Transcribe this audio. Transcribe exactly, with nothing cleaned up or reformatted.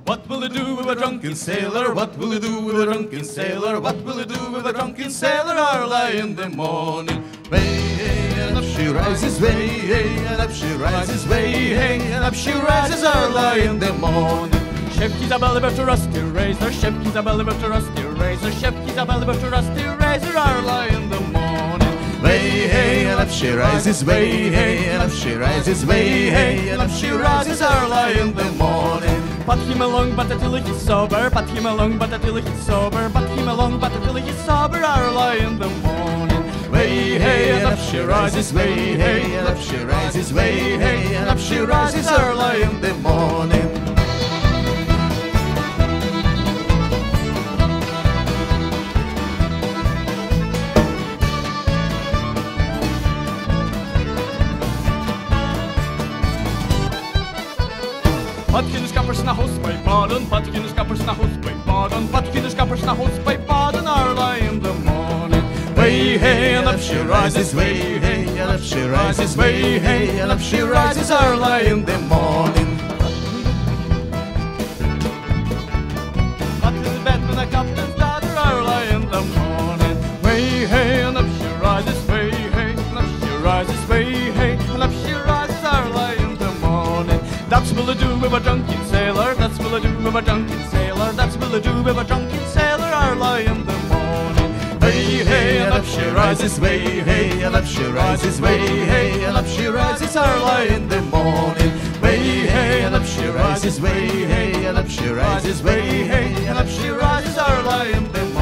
What will you do with a drunken sailor? What will you do with a drunken sailor? What will you do with a drunken sailor early in the morning? Way, hey, and up she rises, way, hey, and up she rises, way, hey, and up she rises early in the morning. Szewki za belly but a rusty razor, szewki za belly but a rusty razor, szewki za belly but a rusty razor early in the morning. Way, hey, and up she rises, way, hey, and up she rises, way, hey, and up she rises early in the morning. Pat him along, but until he's sober, pat him along, but until he's sober, pat him along, but until he's sober early in the morning. Way, hey, and up she rises, way, hey, and up she rises, way, hey, and up she rises early in the morning. Patkinus kappers na hos by baden, Patkinus kappers na hos by baden, Patkinus kappers na hos by baden early in the morning. Way, hey, and up she rises, way, hey, and up she rises, way, hey, and up she rises early in the morning. But to the bed when the captain's daughter early in the morning. Way, hey, and up she rises, way, hey, and up she rises, way, hey, and up she rises early in the morning. That's will I do with a drunken sailor, that's will I do with a drunken sailor, that's will I do with a drunken sailor early in the morning. Way, hey, and up she rises, way, hey, and up she rises, way, hey, and up she rises early in the morning. Way, hey, and up she rises, way, hey, and up she rises, way, hey, and up she rises early in the morning.